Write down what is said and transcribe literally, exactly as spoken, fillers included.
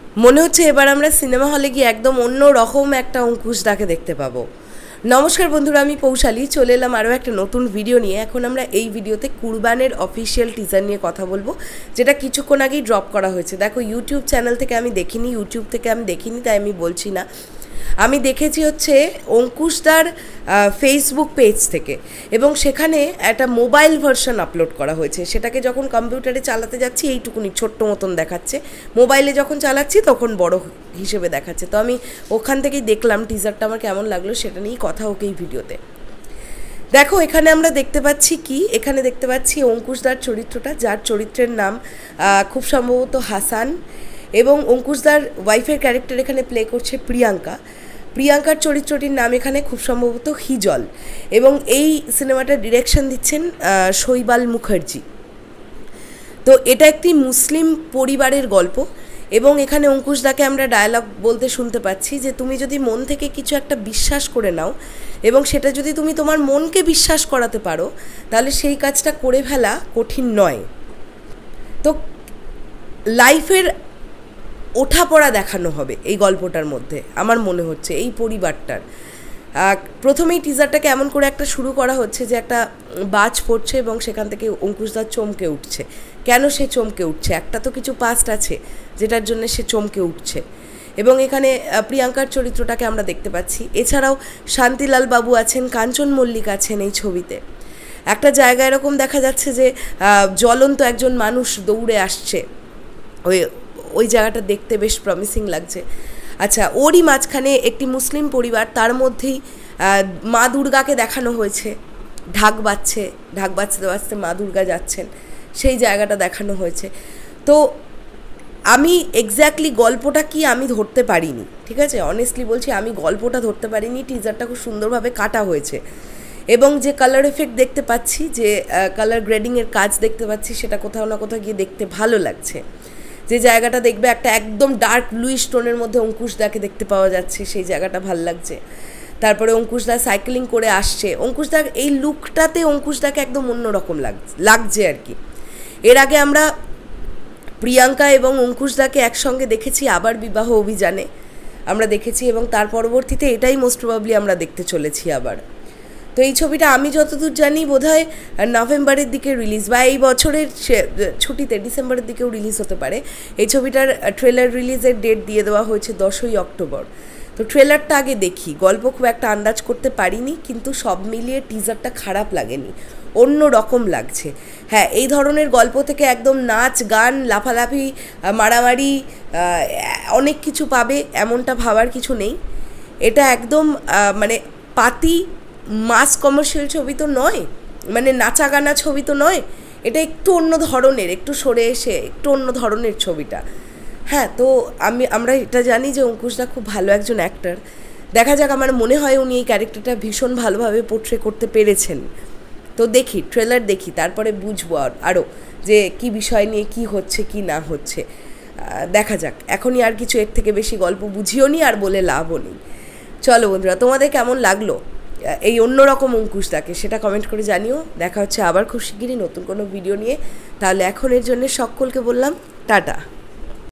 মনে হচ্ছে এবার আমরা সিনেমা হলে গিয়ে একদম অন্য রকম একটা অঙ্কুশ দাকে দেখতে পাবো। নমস্কার বন্ধুরা, আমি পৌশালী চলে এলাম আরও একটা নতুন ভিডিও নিয়ে। এখন আমরা এই ভিডিওতে কুরবানের অফিসিয়াল টিজার নিয়ে কথা বলবো, যেটা কিছুক্ষণ আগেই ড্রপ করা হয়েছে। দেখো, ইউটিউব চ্যানেল থেকে আমি দেখিনি, ইউটিউব থেকে আমি দেখিনি তাই আমি বলছি না। আমি দেখেছি হচ্ছে অঙ্কুশদার ফেসবুক পেজ থেকে, এবং সেখানে একটা মোবাইল ভার্সন আপলোড করা হয়েছে। সেটাকে যখন কম্পিউটারে চালাতে যাচ্ছি এইটুকুনি ছোট্ট মতন দেখাচ্ছে, মোবাইলে যখন চালাচ্ছি তখন বড় হিসেবে দেখাচ্ছে। তো আমি ওখান থেকেই দেখলাম টিজারটা আমার কেমন লাগলো, সেটা নিয়েই কথা হোক এই ভিডিওতে। দেখো, এখানে আমরা দেখতে পাচ্ছি কি, এখানে দেখতে পাচ্ছি অঙ্কুশদার চরিত্রটা, যার চরিত্রের নাম খুব সম্ভবত হাসান, এবং অঙ্কুশদার ওয়াইফের ক্যারেক্টার এখানে প্লে করছে প্রিয়াঙ্কা। প্রিয়াঙ্কার চরিত্রটির নাম এখানে খুব সম্ভবত হিজল, এবং এই সিনেমাটার ডিরেকশন দিচ্ছেন শৈবাল মুখার্জি। তো এটা একটি মুসলিম পরিবারের গল্প, এবং এখানে অঙ্কুশদাকে আমরা ডায়ালগ বলতে শুনতে পাচ্ছি যে তুমি যদি মন থেকে কিছু একটা বিশ্বাস করে নাও, এবং সেটা যদি তুমি তোমার মনকে বিশ্বাস করাতে পারো, তাহলে সেই কাজটা করে ফেলা কঠিন নয়। তো লাইফের ওঠাপড়া দেখানো হবে এই গল্পটার মধ্যে, আমার মনে হচ্ছে এই পরিবারটার। প্রথমেই টিজারটাকে এমন করে একটা শুরু করা হচ্ছে যে একটা বাজ পড়ছে, এবং সেখান থেকে অঙ্কুশদার চমকে উঠছে। কেন সে চমকে উঠছে? একটা তো কিছু পাস্ট আছে যেটার জন্য সে চমকে উঠছে। এবং এখানে প্রিয়াঙ্কার চরিত্রটাকে আমরা দেখতে পাচ্ছি। এছাড়াও শান্তিলাল বাবু আছেন, কাঞ্চন মল্লিক আছেন এই ছবিতে। একটা জায়গা এরকম দেখা যাচ্ছে যে জ্বলন্ত একজন মানুষ দৌড়ে আসছে, ওই ওই জায়গাটা দেখতে বেশ প্রমিসিং লাগছে। আচ্ছা, ওরই মাঝখানে একটি মুসলিম পরিবার, তার মধ্যেই মা দুর্গাকে দেখানো হয়েছে, ঢাক বাজছে, ঢাক বাজতে বাজতে মা দুর্গা যাচ্ছেন, সেই জায়গাটা দেখানো হয়েছে। তো আমি এক্স্যাক্টলি গল্পটা কি আমি ধরতে পারিনি, ঠিক আছে, অনেস্টলি বলছি আমি গল্পটা ধরতে পারিনি। টিজারটা খুব সুন্দরভাবে কাটা হয়েছে, এবং যে কালার এফেক্ট দেখতে পাচ্ছি, যে কালার গ্রেডিংয়ের কাজ দেখতে পাচ্ছি, সেটা কোথাও না কোথাও গিয়ে দেখতে ভালো লাগছে। যে জায়গাটা দেখবে একটা একদম ডার্ক লুইস টোনের মধ্যে অঙ্কুশদাকে দেখতে পাওয়া যাচ্ছে, সেই জায়গাটা ভাল লাগছে। তারপরে অঙ্কুশদা সাইক্লিং করে আসছে, অঙ্কুশদা এই লুকটাতে অঙ্কুশদাকে একদম অন্যরকম লাগছে আর কি। এর আগে আমরা প্রিয়াঙ্কা এবং অঙ্কুশদাকে একসঙ্গে দেখেছি আবার বিবাহ অভিযানে আমরা দেখেছি, এবং তার পরবর্তীতে এটাই মোস্ট প্রবাবলি আমরা দেখতে চলেছি আবার। তো এই ছবিটা আমি যতদূর জানি বোধহয় নভেম্বরের দিকে রিলিজ, বা এই বছরের ছুটিতে ডিসেম্বরের দিকেও রিলিজ হতে পারে। এই ছবিটার ট্রেলার রিলিজের ডেট দিয়ে দেওয়া হয়েছে দশই অক্টোবর। তো ট্রেলারটা আগে দেখি, গল্প খুব একটা আন্দাজ করতে পারিনি, কিন্তু সব মিলিয়ে টিজারটা খারাপ লাগেনি, অন্য রকম লাগছে। হ্যাঁ, এই ধরনের গল্প থেকে একদম নাচ গান লাফালাফি মারামারি অনেক কিছু পাবে এমনটা ভাবার কিছু নেই। এটা একদম মানে পাতি মাস কমার্শিয়াল ছবি তো নয়, মানে নাচা গানা ছবি তো নয়, এটা একটু অন্য ধরনের, একটু সরে এসে একটু অন্য ধরনের ছবিটা। হ্যাঁ, তো আমি আমরা এটা জানি যে অঙ্কুশদা খুব ভালো একজন অ্যাক্টর। দেখা যাক, আমার মনে হয় উনি এই ক্যারেক্টারটা ভীষণ ভালোভাবে পোট্রে করতে পেরেছেন। তো দেখি, ট্রেলার দেখি, তারপরে বুঝবো আরও যে কি বিষয় নিয়ে কি হচ্ছে কি না হচ্ছে। দেখা যাক, এখনই আর কিছু এর থেকে বেশি গল্প বুঝিও নি আর বলে লাভও নেই। চলো বন্ধুরা, তোমাদের কেমন লাগলো এই অন্যরকম অঙ্কুশদাকে সেটা কমেন্ট করে জানিও। দেখা হচ্ছে আবার খুব শিগগিরই নতুন কোনো ভিডিও নিয়ে। তাহলে এখনের জন্য সকলকে বললাম টাটা।